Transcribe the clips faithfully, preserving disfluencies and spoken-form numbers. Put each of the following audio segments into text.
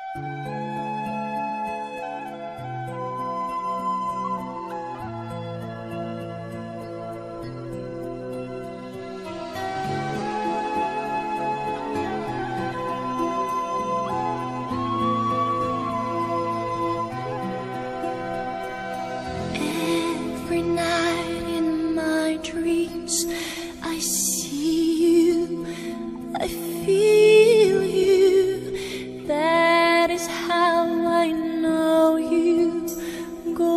Every night in my dreams I see you, I feel you. That is how I know you. Go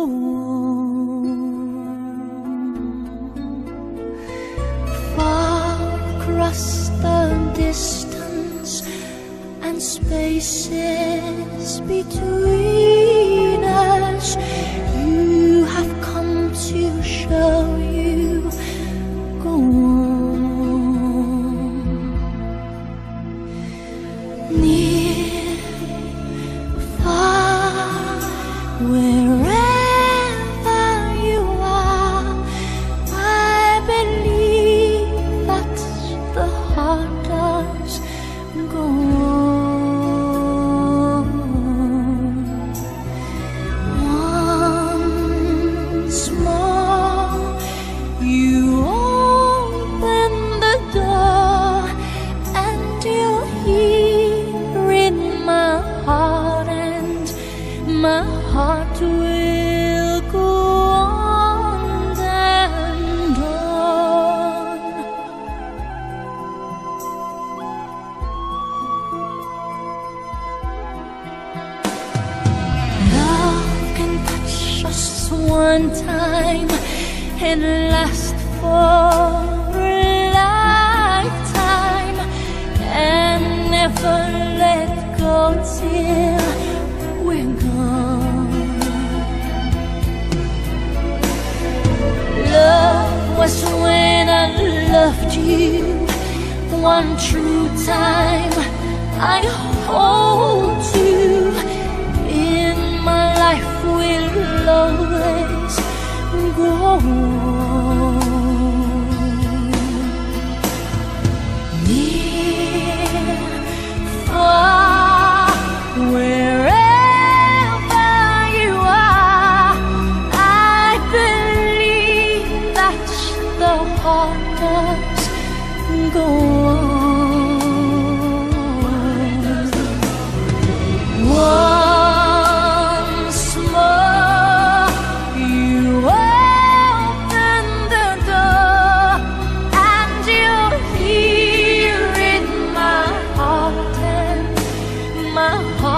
on. Far across the distance and spaces between us, you have come to show you. Go on. Near, far, wherever you are, I believe that the heart does. Go on. Once more, you open the door, and you're here in my heart, and my heart will go on and on. Love can touch us one time and last for a lifetime, and never let go till we're gone. Love was when I loved you one true time. I hold you in my life, will always go on. Near, far, wherever you are, I believe that the heart does go on. Once more, you open the door, and you're here in my heart, and my heart